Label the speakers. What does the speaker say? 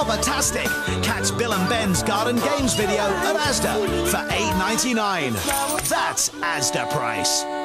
Speaker 1: Flobbatastic. Catch Bill and Ben's Garden Games video at Asda for £8.99. That's Asda price.